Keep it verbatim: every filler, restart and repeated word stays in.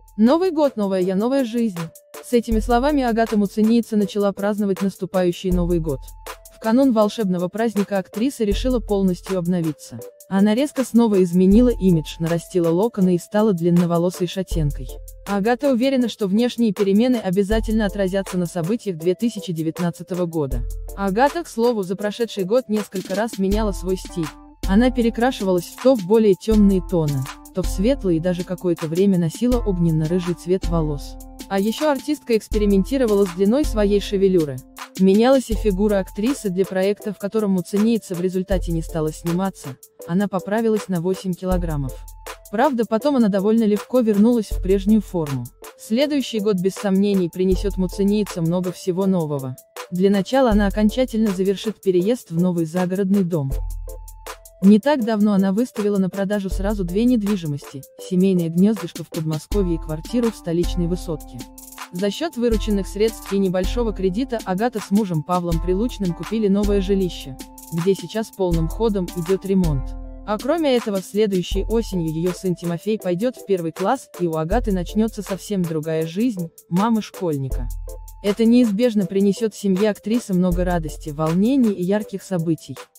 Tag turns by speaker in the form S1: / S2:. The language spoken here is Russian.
S1: Новый год, новая я, новая жизнь. С этими словами Агата Муцениеце начала праздновать наступающий Новый год. В канун волшебного праздника актриса решила полностью обновиться. Она резко снова изменила имидж, нарастила локоны и стала длинноволосой шатенкой. Агата уверена, что внешние перемены обязательно отразятся на событиях две тысячи девятнадцатого года. Агата, к слову, за прошедший год несколько раз меняла свой стиль. Она перекрашивалась в то в более темные тоны, то в светлые и даже какое-то время носила огненно-рыжий цвет волос. А еще артистка экспериментировала с длиной своей шевелюры. Менялась и фигура актрисы. Для проекта, в котором Муцениеце в результате не стала сниматься, она поправилась на восемь килограммов. Правда, потом она довольно легко вернулась в прежнюю форму. Следующий год без сомнений принесет Муцениеце много всего нового. Для начала она окончательно завершит переезд в новый загородный дом. Не так давно она выставила на продажу сразу две недвижимости, семейное гнездышко в Подмосковье и квартиру в столичной Высотке. За счет вырученных средств и небольшого кредита Агата с мужем Павлом Прилучным купили новое жилище, где сейчас полным ходом идет ремонт. А кроме этого, следующей осенью ее сын Тимофей пойдет в первый класс, и у Агаты начнется совсем другая жизнь, мамы школьника. Это неизбежно принесет семье актрисы много радости, волнений и ярких событий.